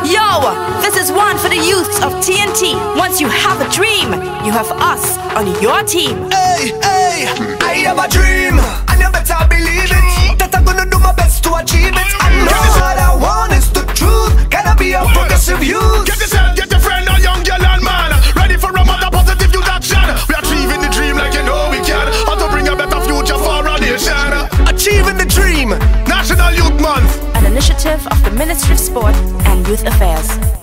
Yo, this is one for the youths of TNT. Once you have a dream, you have us on your team. Hey, hey, I have a dream, and you better believe it, that I'm gonna do my best to achieve it. I know what I want is the truth. Can I be a progressive youth? Get yourself, get your friend, a young girl and man, ready for a mother positive youth action. We achieving the dream like you know we can, how to bring a better future for our nation. Achieving the dream, National Youth Month, An initiative of the Ministry of Sport and Youth Affairs.